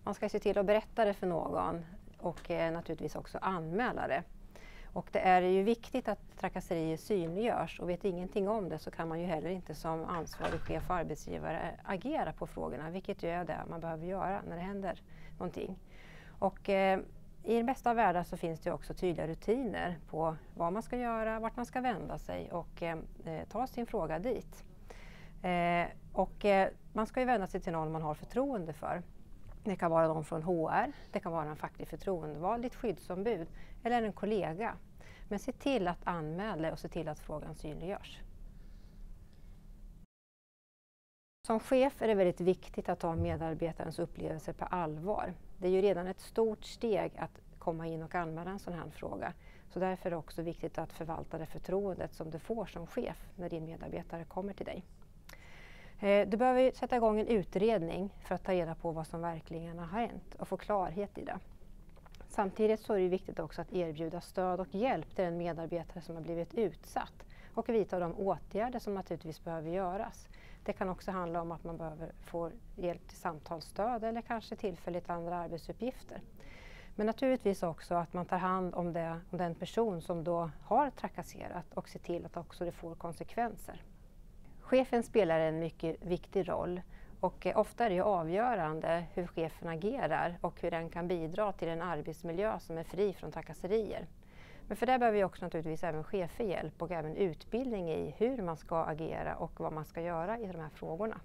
Man ska se till att berätta det för någon och naturligtvis också anmäla det. Och det är ju viktigt att trakasserier synliggörs, och vet ingenting om det så kan man ju heller inte som ansvarig chef och arbetsgivare agera på frågorna, vilket ju är det man behöver göra när det händer någonting. Och i den bästa av världar så finns det också tydliga rutiner på vad man ska göra, vart man ska vända sig och ta sin fråga dit. Man ska ju vända sig till någon man har förtroende för. Det kan vara någon från HR, det kan vara en facklig förtroendevald, ett skyddsombud eller en kollega. Men se till att anmäla och se till att frågan synliggörs. Som chef är det väldigt viktigt att ta medarbetarens upplevelser på allvar. Det är ju redan ett stort steg att komma in och anmäla en sån här fråga. Så därför är det också viktigt att förvalta det förtroendet som du får som chef när din medarbetare kommer till dig. Du behöver sätta igång en utredning för att ta reda på vad som verkligen har hänt och få klarhet i det. Samtidigt så är det viktigt också att erbjuda stöd och hjälp till den medarbetare som har blivit utsatt och vidta de åtgärder som naturligtvis behöver göras. Det kan också handla om att man behöver få hjälp till samtalsstöd eller kanske tillfälligt andra arbetsuppgifter. Men naturligtvis också att man tar hand om den person som då har trakasserat och ser till att också det får konsekvenser. Chefen spelar en mycket viktig roll, och ofta är det avgörande hur chefen agerar och hur den kan bidra till en arbetsmiljö som är fri från trakasserier. Men för det behöver vi också naturligtvis även chefer hjälp och även utbildning i hur man ska agera och vad man ska göra i de här frågorna.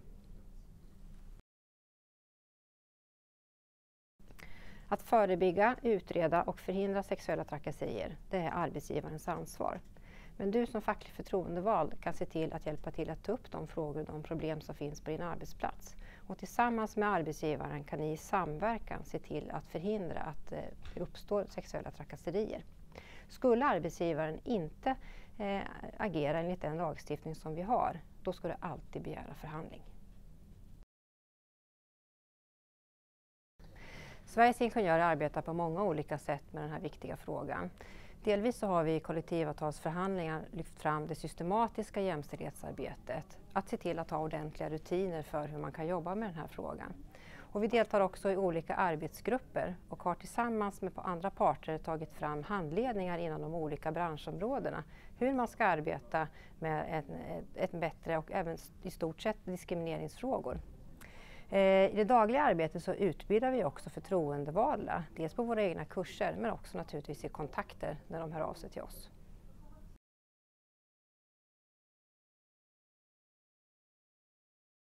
Att förebygga, utreda och förhindra sexuella trakasserier, det är arbetsgivarens ansvar. Men du som facklig förtroendevald kan se till att hjälpa till att ta upp de frågor och de problem som finns på din arbetsplats. Och tillsammans med arbetsgivaren kan ni i samverkan se till att förhindra att det uppstår sexuella trakasserier. Skulle arbetsgivaren inte agera enligt den lagstiftning som vi har, då ska du alltid begära förhandling. Sveriges Ingenjörer arbetar på många olika sätt med den här viktiga frågan. Delvis så har vi i kollektivavtalsförhandlingar lyft fram det systematiska jämställdhetsarbetet. Att se till att ha ordentliga rutiner för hur man kan jobba med den här frågan. Och vi deltar också i olika arbetsgrupper och har tillsammans med andra parter tagit fram handledningar inom de olika branschområdena. Hur man ska arbeta med ett bättre och även i stort sett diskrimineringsfrågor. I det dagliga arbetet så utbildar vi också förtroendevalda, dels på våra egna kurser men också naturligtvis i kontakter när de hör av sig till oss.